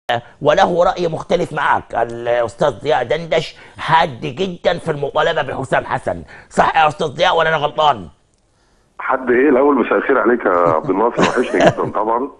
وله رأي مختلف معك. الأستاذ ضياء دندش حاد جدا في المطالبة بحسام حسن، صح يا أستاذ ضياء ولا أنا غلطان؟ حد ايه الاول؟ مساء الخير عليك يا عبد الناصر، وحشني جدا طبعا.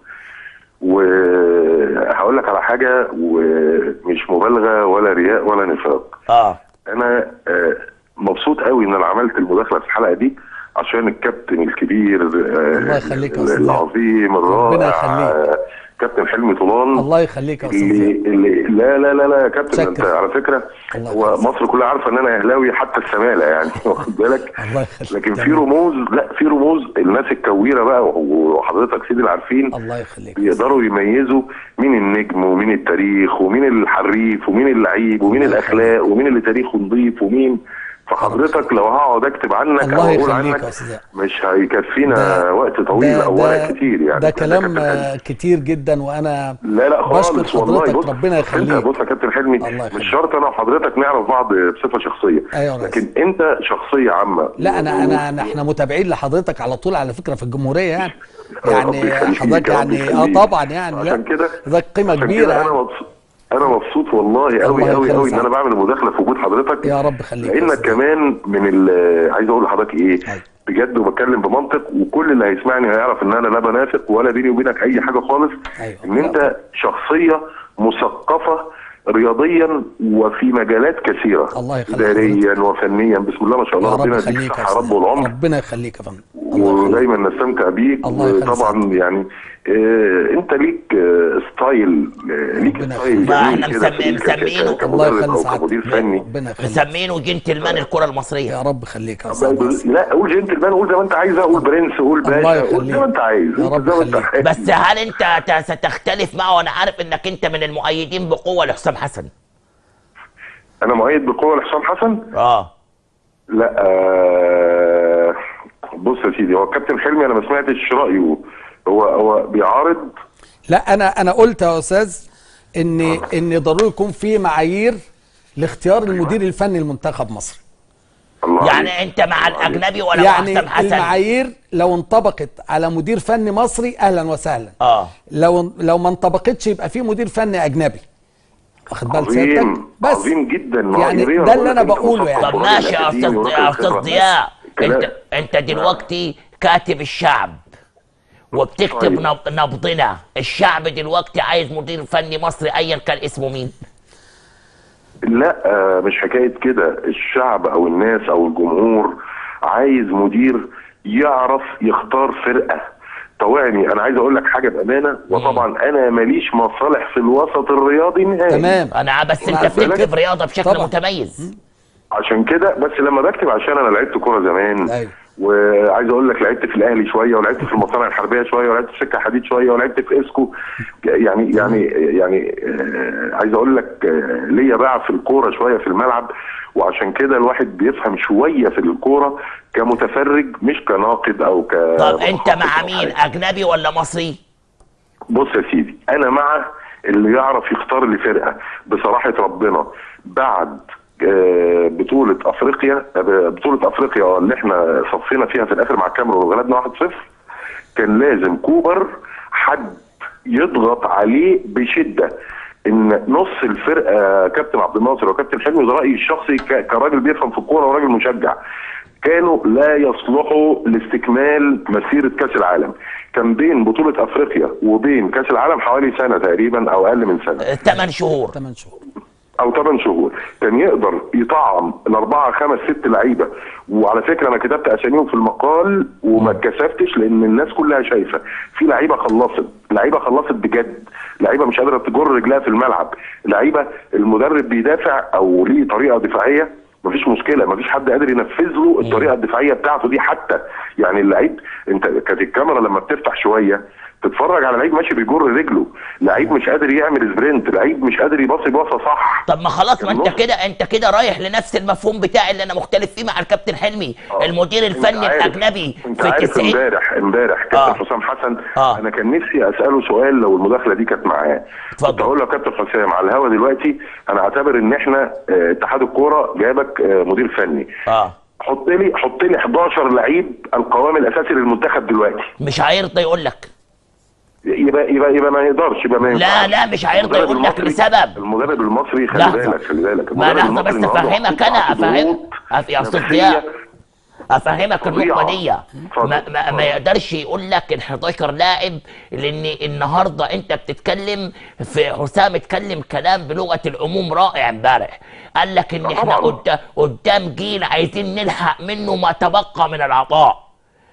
وهقول لك على حاجه، ومش مبالغه ولا رياء ولا نفاق. انا مبسوط قوي ان انا عملت المداخله في الحلقه دي عشان الكابتن الكبير الله يخليك يا استاذ العظيم الرائع كابتن حلمي طولان. الله يخليك يا استاذ. لا لا لا لا يا كابتن، انت على فكره هو مصر كلها عارفه ان انا اهلاوي حتى السماله يعني واخد بالك. لكن في رموز، لا في رموز الناس الكويره بقى وحضرتك سيدي اللي عارفين، الله يخليك، بيقدروا يميزوا مين النجم ومين التاريخ ومين الحريف ومين اللعيب ومين الاخلاق ومين اللي تاريخه نظيف ومين. فحضرتك لو هقعد اكتب عنك او اقول عنك مش هيكفينا وقت طويل او ورق كتير يعني. ده كلام كتير جدا، وانا لا خالص والله. بص ربنا يخليك. بص يا كابتن حلمي، مش شرط انا وحضرتك نعرف بعض بصفه شخصيه. أيوة، لكن انت شخصيه عامه. لا انا احنا متابعين لحضرتك على طول على فكره في الجمهوريه يعني حضرتك يعني طبعا يعني. عشان كده ده قيمه كبيره. انا مبسوط والله قوي قوي قوي ان انا بعمل المداخله في وجود حضرتك. يا رب خليك. لانك كمان من عايز اقول لحضرتك ايه بجد، وبتكلم بمنطق، وكل اللي هيسمعني هيعرف ان انا لا بنافق ولا بيني وبينك اي حاجه خالص. ان انت شخصيه مثقفه رياضيا وفي مجالات كثيره، اداريا وفنيا، بسم الله ما شاء الله. ربنا يديك الصحه يا رب والعمر. ربنا يخليك يا فندم، ودايما نستمتع بيك. وطبعا يعني انت ليك ستايل، ما احنا مسمينه كمدرب او كمدير فني، مسمينه جنتلمان الكره المصريه. يا رب خليك يا استاذ. لا قول جنتلمان، قول زي ما انت عايز، قول برنس، قول باشا، قول زي ما انت عايز. يا رب خليك. بس هل انت ستختلف معه؟ وانا عارف انك انت من المؤيدين بقوه لحسام حسن. انا مؤيد بقوه لحسام حسن؟ لا بص يا سيدي، هو الكابتن حلمي انا ما سمعتش رايه، هو بيعارض. لا انا قلت يا استاذ ان ضروري يكون في معايير لاختيار المدير الفني لمنتخب مصر. يعني انت مع الاجنبي ولا مع حسام حسن؟ المعايير لو انطبقت على مدير فني مصري اهلا وسهلا. لو ما انطبقتش يبقى في مدير فني اجنبي. واخد بال سيادتك؟ بس عظيم جدا يعني ده اللي انا بقوله يعني. طب ماشي يا استاذ ضياء، انت دلوقتي كاتب الشعب وبتكتب نبضنا. الشعب دلوقتي عايز مدير فني مصري ايا كان اسمه مين. لا مش حكايه كده. الشعب او الناس او الجمهور عايز مدير يعرف يختار فرقه. طوعني انا عايز اقول لك حاجه بامانه، وطبعا انا ماليش مصالح في الوسط الرياضي نهائي. تمام. انا بس انت بتكتب رياضه بشكل متميز. عشان كده بس لما بكتب، عشان انا لعبت كوره زمان. أيوة. وعايز اقول لك لعبت في الاهلي شويه، ولعبت في المصانع الحربيه شويه، ولعبت في سكه حديد شويه، ولعبت في اسكو. يعني عايز اقول لك ليا باع في الكوره شويه في الملعب، وعشان كده الواحد بيفهم شويه في الكوره كمتفرج مش كناقد او طب انت مع مين، اجنبي ولا مصري؟ بص يا سيدي، انا مع اللي يعرف يختار لي فرقه بصراحه ربنا. بعد بطولة افريقيا اللي احنا صفينا فيها في الاخر مع الكاميرون وغلبنا 1-0، كان لازم كوبر حد يضغط عليه بشده ان نص الفرقه كابتن عبد الناصر وكابتن حلمي، ده رايي الشخصي كراجل بيفهم في الكوره وراجل مشجع، كانوا لا يصلحوا لاستكمال مسيره كاس العالم. كان بين بطوله افريقيا وبين كاس العالم حوالي سنه تقريبا او اقل من سنه، 8 شهور او 8 شهور. كان يقدر يطعم الاربعه 5-6 لعيبه. وعلى فكره انا كتبت اساميهم في المقال وما اتكسفتش، لان الناس كلها شايفه في لعيبه خلصت بجد، لعيبه مش قادره تجر رجلها في الملعب، لعيبه المدرب بيدافع او ليه طريقه دفاعيه مفيش مشكله، مفيش حد قادر ينفذ له الطريقه الدفاعيه بتاعته دي. حتى يعني اللعيب، انت كانت الكاميرا لما بتفتح شويه تتفرج على لعيب ماشي بيجر رجله، لعيب مش قادر يعمل سبرنت، لعيب مش قادر يباصي باصه صح. طب ما خلاص، ما انت كده رايح لنفس المفهوم بتاعي اللي انا مختلف فيه مع الكابتن حلمي. المدير الفني الاجنبي في 90. امبارح كابتن حسام حسن انا كان نفسي اساله سؤال لو المداخله دي كانت معاه. كنت هقول له يا كابتن حسام على الهوا دلوقتي، انا اعتبر ان احنا اتحاد الكوره جابك مدير فني، حط لي 11 لعيب القوام الاساسي للمنتخب دلوقتي. مش هيرضى يقول لك. يبقى ما يقدرش، يبقى ما ينفعش. لا مش هيرضى يقول لك لسبب. المدرب المصري خلي بالك ما لحظه بس افهمك انا يا استاذ ضياء افهمك النقطه دي. ما يقدرش يقول لك ال 11 لاعب، لان النهارده انت بتتكلم في حسام اتكلم كلام بلغه العموم رائع امبارح، قال لك ان احنا قدام جيل عايزين نلحق منه ما تبقى من العطاء،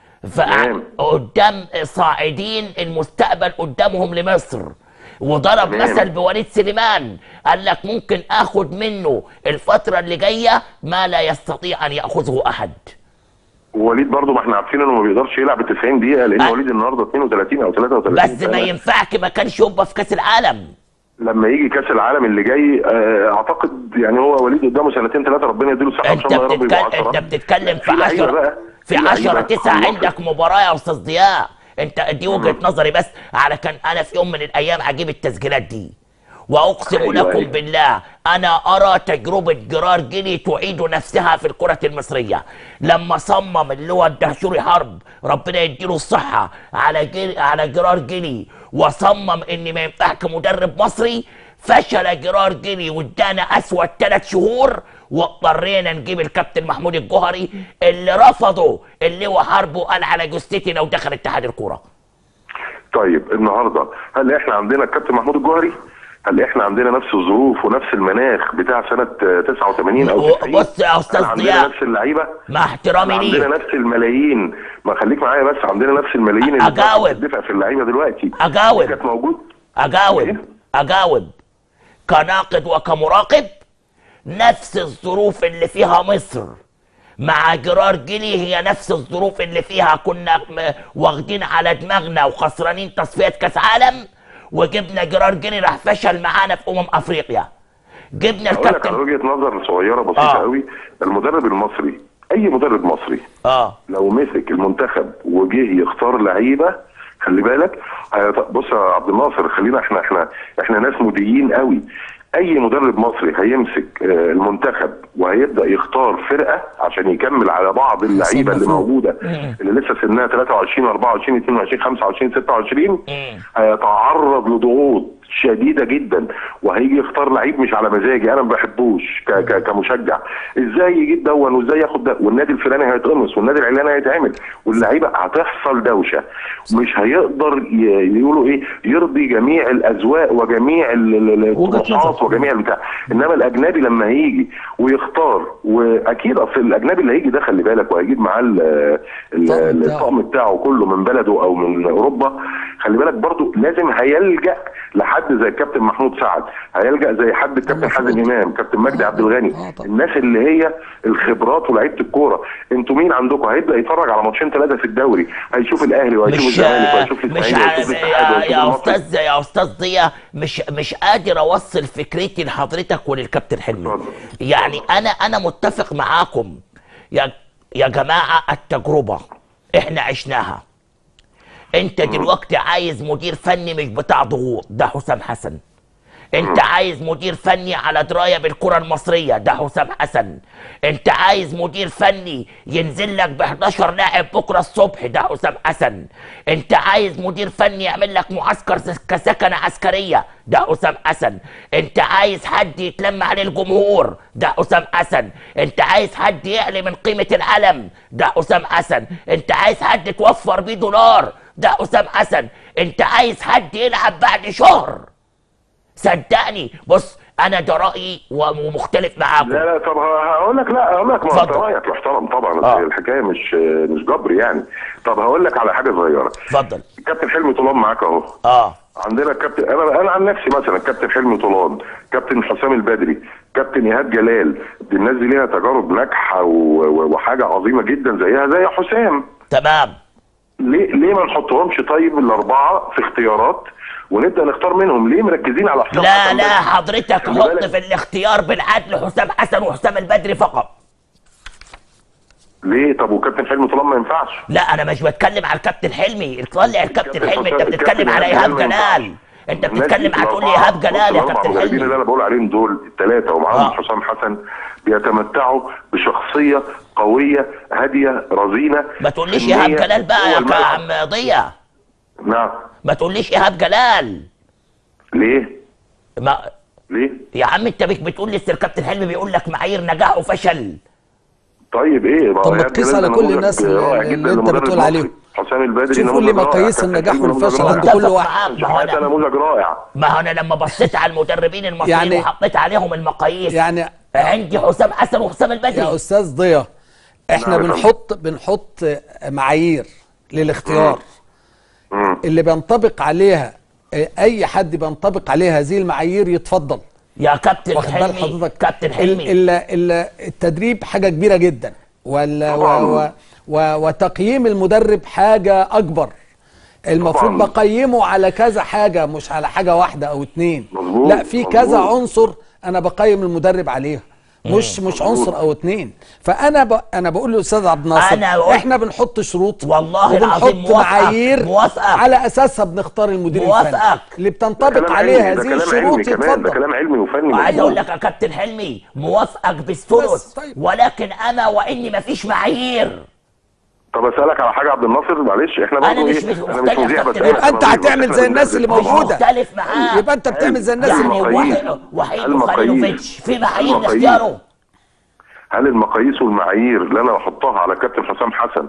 فقدام صاعدين المستقبل قدامهم لمصر، وضرب مثل بوليد سليمان قال لك ممكن اخد منه الفتره اللي جايه ما لا يستطيع ان ياخذه احد. ووليد برضه ما احنا عارفين انه ما بيقدرش يلعب 90 دقيقه، لان وليد النهارده 32 او 33 بس ما ينفعش، ما كانش يبقى في كاس العالم. لما يجي كاس العالم اللي جاي اعتقد يعني هو وليد قدامه سنتين ثلاثه، ربنا يديله الصحه ان شاء الله يا رب. انت بتتكلم في 10/9 عندك مباراه يا استاذ ضياء. انت دي وجهه نظري بس، على كان انا في يوم من الايام هجيب التسجيلات دي واقسم لكم بالله انا ارى تجربه جرار جيلي تعيد نفسها في الكره المصريه، لما صمم اللي هو الدهشوري حرب ربنا يديله الصحه على جرار جيلي، وصمم ان ما ينفعش مدرب مصري. فشل جرار جيلي وادانا اسود 3 شهور، واضطرينا نجيب الكابتن محمود الجوهري اللي رفضه اللي هو حربه، قال على جثتي لو دخل اتحاد الكوره. طيب النهارده هل احنا عندنا الكابتن محمود الجوهري؟ هل احنا عندنا نفس الظروف ونفس المناخ بتاع سنه 89 او 90؟ بص يا استاذ ضياء، عندنا نفس اللعيبه مع احترامي ليك، عندنا نفس الملايين، ما خليك معايا بس، عندنا نفس الملايين اللي بتدفع في اللعيبه دلوقتي. كانت موجود. اجاوب كناقد وكمراقب. نفس الظروف اللي فيها مصر مع جرار جيلي هي نفس الظروف اللي فيها كنا واخدين على دماغنا وخسرانين تصفيات كاس عالم، وجبنا جرار جيلي راح فشل معانا في افريقيا. جبنا الكابتن. على وجهه نظر صغيره بسيطه قوي، المدرب المصري اي مدرب مصري لو مسك المنتخب وجه يختار لعيبه، خلي بالك. بص يا عبد الناصر، خلينا احنا ناس مديين قوي. اي مدرب مصري هيمسك المنتخب وهيبدا يختار فرقه عشان يكمل على بعض اللعيبه اللي موجوده اللي لسه سنها 23 24 22 25 26 هيتعرض لضغوط شديده جدا، وهيجي يختار لعيب مش على مزاجي، انا ما بحبوش كمشجع. ازاي يجيب دون وازاي ياخد ده، والنادي الفلاني هيتقمص والنادي العلاني هيتعمل، واللعيبه هتحصل دوشه، مش هيقدر يقولوا ايه يرضي جميع الاذواق وجميع الطموحات وجميع البتاع. انما الاجنبي لما هيجي ويختار، واكيد اصل الاجنبي اللي هيجي ده خلي بالك وهيجيب معاه الطقم بتاعه كله من بلده او من اوروبا، خلي بالك برضو لازم هيلجأ لحد زي الكابتن محمود سعد، هيلجأ زي حد الكابتن حازم امام، كابتن مجدي عبد الغني، الناس اللي هي الخبرات ولاعيبه الكوره. انتوا مين عندكم هيبدا يتفرج على ماتشين 3 في الدوري، هيشوف الاهلي وهيشوف الزمالك وهيشوف الاسماعيلي يا استاذ ضياء، مش قادر اوصل فكرتي لحضرتك وللكابتن حلمي. يعني انا متفق معاكم يا جماعه، التجربه احنا عشناها. انت دلوقتي عايز مدير فني مش بتاع ضغوط، ده حسام حسن. انت عايز مدير فني على درايه بالكره المصريه، ده حسام حسن. انت عايز مدير فني ينزل لك ب 11 لاعب بكره الصبح، ده حسام حسن. انت عايز مدير فني يعمل لك معسكر كسكنه عسكريه، ده حسام حسن. انت عايز حد يتلم عليه الجمهور، ده حسام حسن. انت عايز حد يعلي من قيمه العلم، ده حسام حسن. انت عايز حد توفر بيه دولار، ده حسام حسن. انت عايز حد يلعب بعد شهر. صدقني، بص انا ده رايي ومختلف معاكم. لا طب هقول لك ما رايك محترم طبعا. الحكايه مش جبر يعني. طب هقول لك على حاجه صغيره. اتفضل. الكابتن حلمي طولان معاك اهو. عندنا الكابتن، انا عن نفسي مثلا الكابتن حلمي طولان، كابتن حسام البدري، كابتن ايهاب جلال، دي الناس دي ليها تجارب ناجحه وحاجه عظيمه جدا زيها زي حسام. تمام. ليه ما نحطهمش طيب الاربعه في اختيارات ونبدا نختار منهم؟ ليه مركزين على حسام حسن؟ لا حضرتك حط في الاختيار بالعدل حسام حسن وحسام البدري فقط. ليه؟ طب وكابتن حلمي طالما ما ينفعش؟ لا انا مش بتكلم على الكابتن حلمي، طلع الكابتن حلمي. انت بتتكلم على ايهاب جلال، انت بتتكلم هتقول لي ايهاب جلال يا كابتن حلمي. اللي انا بقول عليهم دول الثلاثه ومعاهم حسام حسن بيتمتعوا بشخصيه قويه هاديه رزينه. ما تقوليش ايهاب جلال بقى يا عم ضياء. نعم. ما تقوليش ايهاب جلال. ليه؟ ليه؟ يا عم انت بتقول لي الكابتن حلمي بيقول لك معايير نجاح وفشل. طيب ايه؟ طب ما تقيس على كل الناس اللي انت بتقول عليهم. حسام البدري شوفوا لي مقاييس النجاح والفشل عند كل واحد. ده نموذج رائع. ما هو انا لما بصيت على المدربين المصريين يعني وحطيت عليهم المقاييس يعني عندي حسام حسن وحسام البدري. يا استاذ ضياء احنا بنحط معايير للاختيار اللي بينطبق عليها اي حد بينطبق عليه هذه المعايير يتفضل. يا كابتن حلمي، كابتن حلمي، التدريب حاجه كبيره جدا وتقييم المدرب حاجه اكبر. المفروض بقيمه على كذا حاجه، مش على حاجه واحده او اتنين. لا، في كذا عنصر انا بقيم المدرب عليها، مش عنصر او اتنين. فانا بقول للاستاذ عبد الناصر احنا بنحط شروط والله العظيم، بنحط معايير على اساسها بنختار المدير الفني اللي بتنطبق عليه هذه الشروط. يتفضل. ده كلام علمي وفني. عايز اقول لك يا كابتن حلمي موافقك بالثلث. طيب. ولكن انا واني مفيش معايير. طب اسالك على حاجه عبد الناصر، معلش احنا برضه ايه؟ انا مش مذيع بس. يبقى انت هتعمل زي الناس اللي موجوده. مختلف معاه. يبقى انت بتعمل زي الناس اللي موجوده. وحيد خليلوفيتش في معايير لاختياره. هل المقاييس والمعايير اللي انا بحطها على كابتن حسام حسن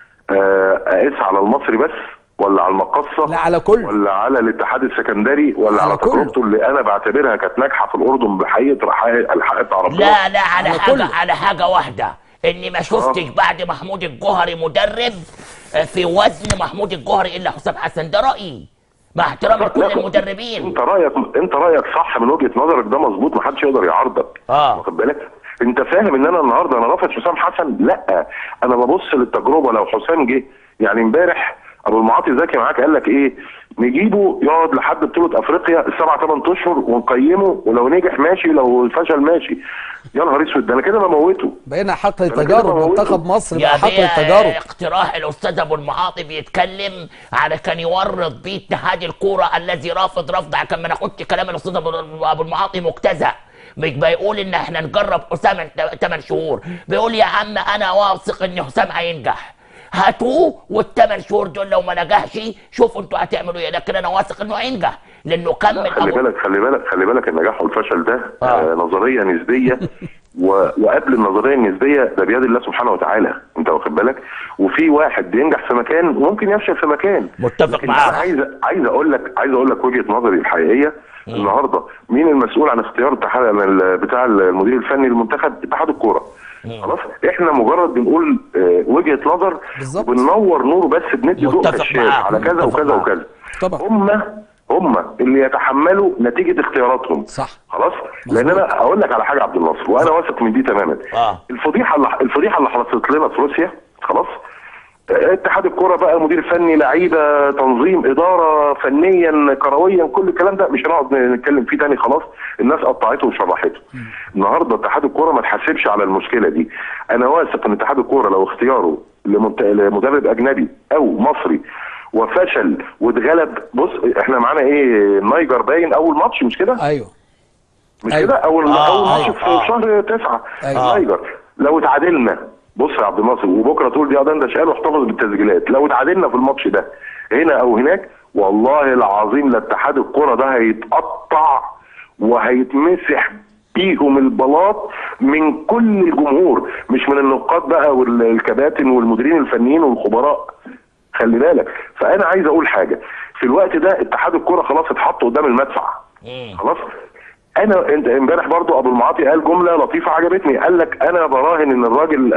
اقيس على المصري بس، ولا على المقصه، لا على كله، ولا على الاتحاد السكندري، ولا على تجربته اللي انا بعتبرها كانت ناجحه في الاردن بحقيقه الحق عربيه؟ لا على حاجه واحده، اني ما شفتش بعد محمود الجوهري مدرب في وزن محمود الجوهري الا حسام حسن. ده رايي مع احترامي لكل المدربين. انت رايك صح من وجهه نظرك، ده مظبوط، ما حدش يقدر يعارضك. واخد بالك؟ انت فاهم ان انا النهارده انا رافض حسام حسن؟ لا، انا ببص للتجربه. لو حسام جه يعني امبارح ابو المعاطي زكي معاك قال لك ايه؟ نجيبه يقعد لحد بطوله افريقيا 7-8 اشهر ونقيمه، ولو نجح ماشي، لو فشل ماشي. يا نهار اسود، ده انا كده بموته. بقينا حقل تجارب. منتخب مصر بقى حقل تجارب. اقتراح الاستاذ ابو المعاطي بيتكلم على كان يورط بيه اتحاد الكوره الذي رفض عشان ما ناخدش كلام الاستاذ ابو المعاطي مجتزأ. مش بيقول ان احنا نجرب حسام 8 شهور، بيقول يا عم انا واثق ان حسام هينجح، هاتوه والثمان شهور دول لو ما نجحش شوفوا انتوا هتعملوا ايه، لكن انا واثق انه هينجح لانه كمل. خلي بالك النجاح والفشل ده نظريه نسبيه وقبل النظريه النسبيه ده بيد الله سبحانه وتعالى، انت واخد بالك؟ وفي واحد بينجح في مكان وممكن يفشل في مكان. متفق معاك. عايز اقول لك وجهه نظري الحقيقيه. النهارده مين المسؤول عن اختيار بتاع المدير الفني للمنتخب؟ اتحاد الكوره. خلاص، احنا مجرد بنقول وجهه نظر، بننور نور بس، بندي ضوء كشاف على كذا وكذا وكذا. هم اللي يتحملوا نتيجه اختياراتهم. صح. خلاص. لان انا اقول لك على حاجه عبد الناصر، وانا واثق من دي تماما. الفضيحه اللي حصلت لنا في روسيا، خلاص، اتحاد الكوره بقى، مدير فني، لعيبه، تنظيم، اداره، فنيا، كرويا، كل الكلام ده مش هنقعد نتكلم فيه تاني. خلاص، الناس قطعته وشرحته. النهارده اتحاد الكوره ما تحاسبش على المشكله دي. انا واثق ان اتحاد الكوره لو اختياره لمدرب اجنبي او مصري وفشل واتغلب، بص احنا معانا ايه؟ النيجر باين اول ماتش، مش كده؟ ايوه مش كده؟ اول ماتش في شهر 9 النيجر. لو اتعادلنا، بص يا عبد الناصر، وبكره تقول دي دندش قال واحتفظ بالتسجيلات، لو اتعادلنا في الماتش ده هنا او هناك، والله العظيم لاتحاد الكوره ده هيتقطع وهيتمسح بيهم البلاط من كل الجمهور، مش من النقاد بقى والكباتن والمديرين الفنيين والخبراء. خلي بالك. فانا عايز اقول حاجه، في الوقت ده اتحاد الكوره خلاص اتحط قدام المدفع. خلاص. انت امبارح برضو ابو المعاطي قال جمله لطيفه عجبتني، قال لك انا براهن ان الراجل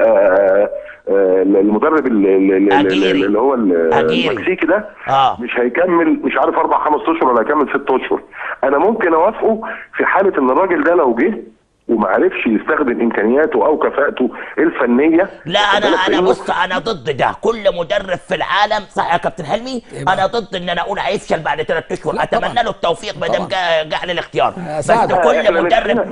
المدرب اللي هو المكسيكي ده مش هيكمل، مش عارف 4-5 اشهر ولا هيكمل 6 اشهر. انا ممكن اوافقه في حاله ان الراجل ده لو جه وما عرفش يستخدم امكانياته او كفاءته الفنيه. لا انا بص، انا ضد ده. كل مدرب في العالم، صح يا كابتن حلمي؟ انا ضد ان انا اقول هيفشل بعد 3 اشهر. اتمنى له التوفيق ما دام جه للاختيار، بس كل مدرب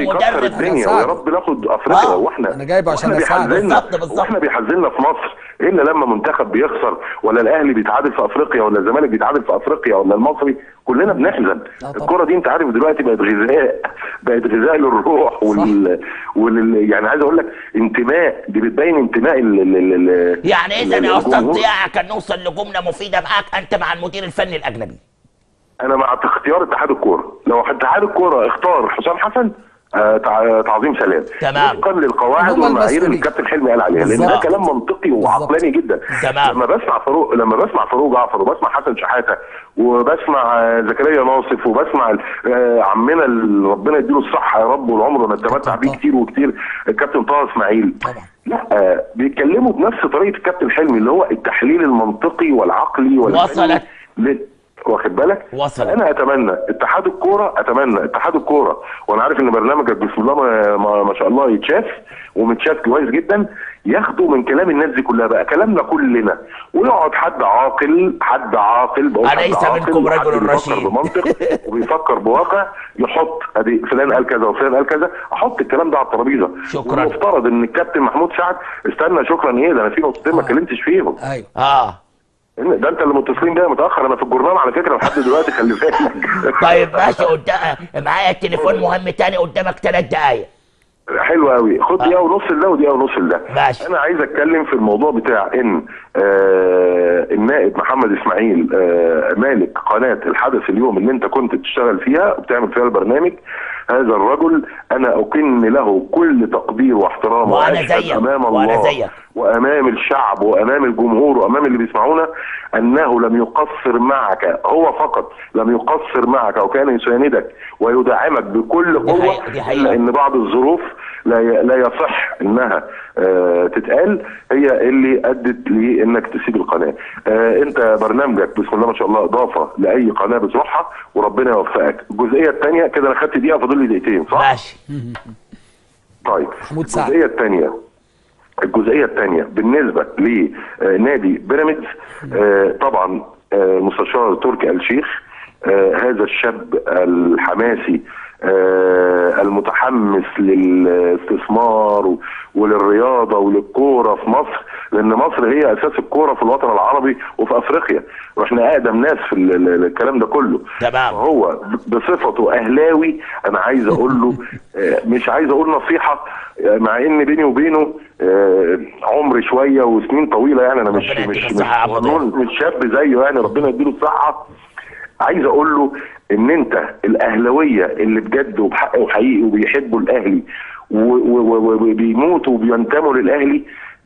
يا رب ناخد افريقيا. واحنا انا جايبه عشان اساعد. بالظبط. واحنا بيحزننا في مصر الا لما منتخب بيخسر، ولا الاهلي بيتعادل في افريقيا، ولا الزمالك بيتعادل في افريقيا، ولا المصري، كلنا بنحزن. الكره دي انت عارف دلوقتي بقت غذاء بقت غذاء للروح يعني عايز اقول لك انتماء، دي بتبين انتماء يعني اذا يا استاذ ضياء كان نوصل لجمله مفيده معاك، انت مع المدير الفني الاجنبي؟ انا مع اختيار اتحاد الكوره. لو اتحاد الكوره اختار حسام حسن تعظيم سلام، تمام، وفقا للقواعد والمعايير اللي الكابتن حلمي قال عليها، لان ده كلام منطقي وعقلاني جدا. تمام. لما بسمع فاروق جعفر، وبسمع حسن شحاته، وبسمع زكريا ناصف، وبسمع عمنا اللي ربنا يديله الصحه يا رب والعمر نتمتع بيه كتير وكتير، الكابتن طه اسماعيل، لا بيتكلموا بنفس طريقه الكابتن حلمي، اللي هو التحليل المنطقي والعقلي وصلت. واخد بالك؟ وصل. انا اتمنى اتحاد الكوره، وانا عارف ان برنامجك بسم الله ما شاء الله يتشاف ومتشاف كويس جدا، ياخدوا من كلام الناس دي كلها بقى كلامنا كلنا، ويقعد حد عاقل أليس منكم رجل رشيد بمنطق وبيفكر بواقع، يحط ادي فلان قال كذا وفلان قال كذا، احط الكلام ده على الترابيزه. شكرا. المفترض ان الكابتن محمود سعد استنى شكرا ايه ده، انا في نقطتين ما اتكلمتش فيهم. ايوه ده انت اللي متصلين بيا متاخر، انا في الجورنال على فكره لحد دلوقتي، خلي بالك. طيب ماشي، معايا التليفون مهم تاني قدامك 3 دقايق. حلو قوي، خد دقيقه ونص لده ودقيقه ونص لده. ماشي. انا عايز اتكلم في الموضوع بتاع ان النائب محمد اسماعيل مالك قناه الحدث اليوم اللي انت كنت بتشتغل فيها وبتعمل فيها البرنامج، هذا الرجل انا اكن له كل تقدير واحترام، وانا زيك امام الله وامام الشعب وامام الجمهور وامام اللي بيسمعونا، انه لم يقصر معك، هو فقط لم يقصر معك، وكان يساندك ويدعمك بكل قوه، الا ان بعض الظروف لا يصح انها تتقال، هي اللي ادت لانك تسيب القناه. انت برنامجك بسم الله ما شاء الله اضافه لاي قناه بتروحها، وربنا يوفقك. الجزئيه الثانيه كده، انا خدت دقيقه فاضل لي دقيقتين صح؟ ماشي. طيب الجزئيه الثانيه بالنسبه لنادي بيراميدز، طبعا مستشار تركي آل الشيخ، هذا الشاب الحماسي المتحمس للاستثمار وللرياضه وللكوره في مصر، لان مصر هي اساس الكوره في الوطن العربي وفي افريقيا، واحنا اقدم ناس في الكلام ده كله. تمام. هو بصفته اهلاوي، انا عايز اقول له مش عايز اقول نصيحه، مع ان بيني وبينه عمر شويه وسنين طويله، يعني انا مش شاب زيه، يعني ربنا يديله الصحه. عايز اقول له ان انت الاهلاويه اللي بجد وبحق وحقيقي وبيحبوا الاهلي وبيموتوا وبينتموا للاهلي،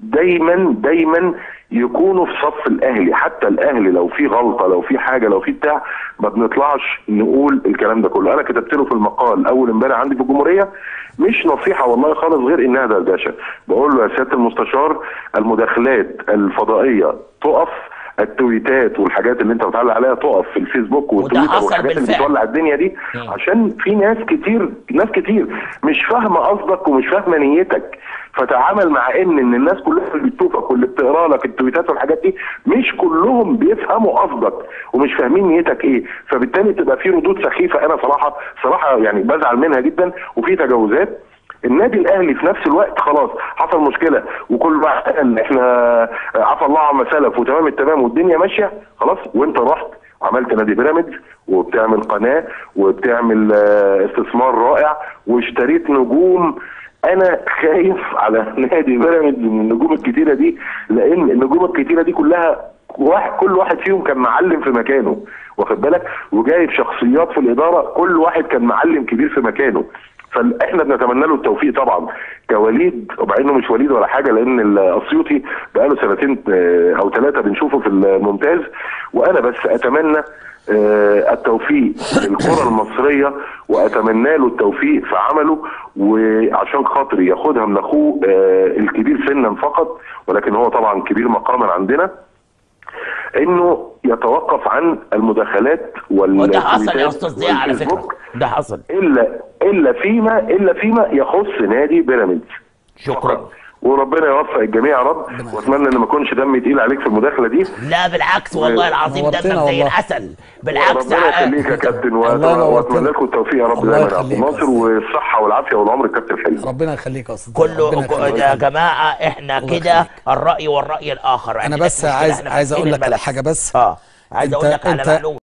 دايما يكونوا في صف الاهلي. حتى الاهلي لو في غلطه، لو في حاجه، لو في بتاع، ما بنطلعش نقول الكلام ده كله. انا كتبت له في المقال اول امبارح عندي في الجمهوريه، مش نصيحه والله خالص، غير انها دردشه. بقول له يا سياده المستشار، المداخلات الفضائيه تقف، التويتات والحاجات اللي انت بتعلق عليها تقف في الفيسبوك والتويتر والحاجات اللي بتولع الدنيا دي، عشان في ناس كتير مش فاهمه قصدك ومش فاهمه نيتك. فتعامل مع ان الناس كلها اللي بتشوفك واللي بتقرا لك التويتات والحاجات دي مش كلهم بيفهموا قصدك ومش فاهمين نيتك ايه، فبالتالي تبقى في ردود سخيفه. انا صراحه يعني بزعل منها جدا، وفي تجاوزات. النادي الاهلي في نفس الوقت خلاص حصل مشكله، وكل واحد قال احنا عفى الله عما سلف وتمام التمام والدنيا ماشيه خلاص، وانت رحت عملت نادي بيراميدز وبتعمل قناه وبتعمل استثمار رائع واشتريت نجوم. انا خايف على نادي بيراميدز من النجوم الكتيره دي، لان النجوم الكتيره دي كلها كل واحد فيهم كان معلم في مكانه، واخد بالك، وجايب شخصيات في الاداره كل واحد كان معلم كبير في مكانه. فاحنا بنتمنى له التوفيق طبعا كوليد، ومع انه مش وليد ولا حاجه، لان الاسيوطي بقاله 2 أو 3 بنشوفه في الممتاز. وانا بس اتمنى التوفيق للكره المصريه، واتمنى له التوفيق في عمله، وعشان خاطري ياخدها من اخوه الكبير سنا فقط، ولكن هو طبعا كبير مقاما عندنا، انه يتوقف عن المداخلات وده حصل يا استاذ ضياء على فكره، ده حصل الا فيما يخص نادي بيراميدز. شكرا، وربنا يوفق الجميع يا رب، واتمنى ان ما اكونش دمي تقيل عليك في المداخله دي. لا بالعكس والله العظيم دمك زي العسل، بالعكس. ربنا يخليك يا كابتن، واتمنى لكم التوفيق يا رب دايما يا عبد الناصر، والصحه والعافيه والعمر الكابتن حلمي. ربنا يخليك يا استاذ كله يا جماعه، احنا كده الراي والراي الاخر. انا بس عايز اقول لك على حاجه، بس عايز اقول لك على معلومه.